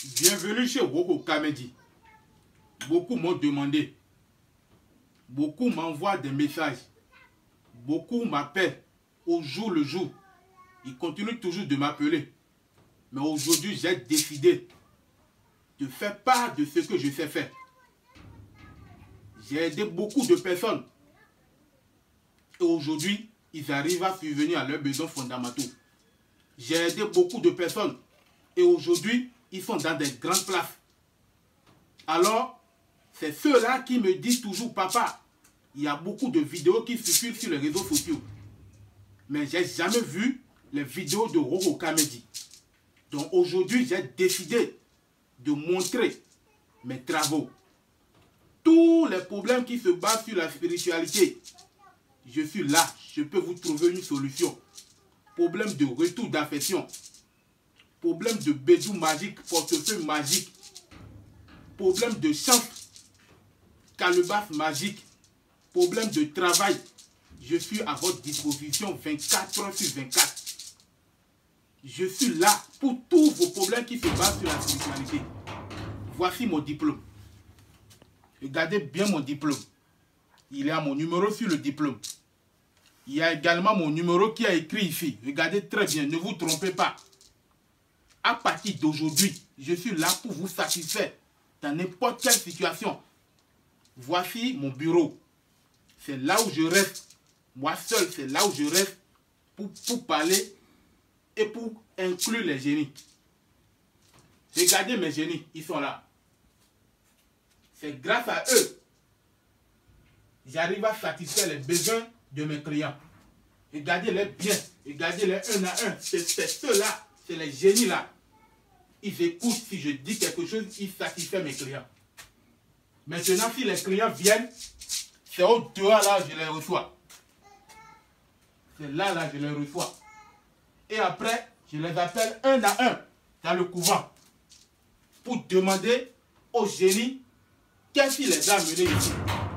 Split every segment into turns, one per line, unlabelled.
Bienvenue chez Roko Kamedi. Beaucoup m'ont demandé. Beaucoup m'envoient des messages. Beaucoup m'appellent au jour le jour. Ils continuent toujours de m'appeler. Mais aujourd'hui, j'ai décidé de faire part de ce que je sais faire. J'ai aidé beaucoup de personnes. Et aujourd'hui, ils arrivent à subvenir à leurs besoins fondamentaux. J'ai aidé beaucoup de personnes. Et aujourd'hui, ils sont dans des grandes places. Alors, c'est ceux-là qui me disent toujours, papa, il y a beaucoup de vidéos qui circulent sur les réseaux sociaux. Mais je n'ai jamais vu les vidéos de Roko Kamedi. Donc aujourd'hui, j'ai décidé de montrer mes travaux. Tous les problèmes qui se basent sur la spiritualité, je suis là, je peux vous trouver une solution. Problème de retour d'affection, problème de bédou magique, portefeuille magique, problème de chance, calebasse magique, problème de travail. Je suis à votre disposition 24 heures sur 24. Je suis là pour tous vos problèmes qui se basent sur la spiritualité. Voici mon diplôme. Regardez bien mon diplôme. Il y a mon numéro sur le diplôme. Il y a également mon numéro qui est écrit ici. Regardez très bien, ne vous trompez pas. À partir d'aujourd'hui, je suis là pour vous satisfaire dans n'importe quelle situation. Voici mon bureau. C'est là où je reste. Moi seul, c'est là où je reste pour parler et pour inclure les génies. Regardez mes génies, ils sont là. C'est grâce à eux j'arrive à satisfaire les besoins de mes clients. Regardez-les bien, regardez-les un à un. C'est ceux-là, c'est les génies-là. Ils écoutent si je dis quelque chose, ils satisfont mes clients. Maintenant, si les clients viennent, c'est au dehors là je les reçois. C'est là je les reçois. Et après, je les appelle un à un dans le couvent pour demander aux génies qu'est-ce qui les a amenés ici.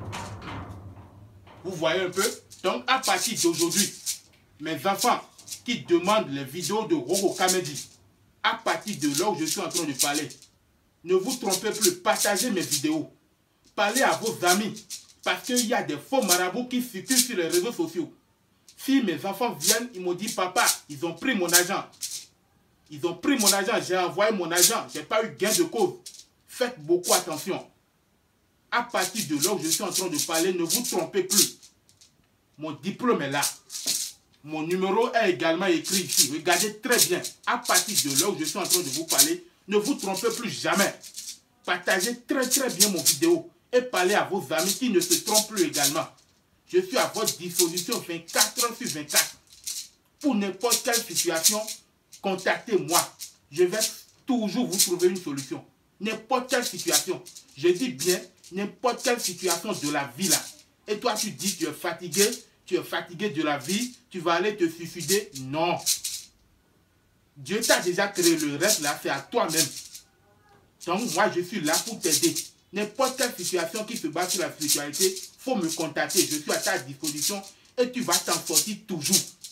Vous voyez un peu? Donc, à partir d'aujourd'hui, mes enfants qui demandent les vidéos de Roko Kamedi, à partir de là où je suis en train de parler, ne vous trompez plus, partagez mes vidéos. Parlez à vos amis, parce qu'il y a des faux marabouts qui circulent sur les réseaux sociaux. Si mes enfants viennent, ils m'ont dit, papa, ils ont pris mon argent. Ils ont pris mon argent, j'ai envoyé mon argent, je n'ai pas eu gain de cause. Faites beaucoup attention. À partir de là où je suis en train de parler, ne vous trompez plus. Mon diplôme est là. Mon numéro est également écrit ici. Regardez très bien. À partir de là où je suis en train de vous parler, ne vous trompez plus jamais. Partagez très bien mon vidéo et parlez à vos amis qui ne se trompent plus également. Je suis à votre disposition 24 heures sur 24. Pour n'importe quelle situation, contactez-moi. Je vais toujours vous trouver une solution. N'importe quelle situation. Je dis bien n'importe quelle situation de la vie là. Et toi tu dis tu es fatigué de la vie, tu vas aller te suicider. Non. Dieu t'a déjà créé, le reste là, c'est à toi-même. Donc moi je suis là pour t'aider. N'importe quelle situation qui se base sur la spiritualité, il faut me contacter. Je suis à ta disposition et tu vas t'en sortir toujours.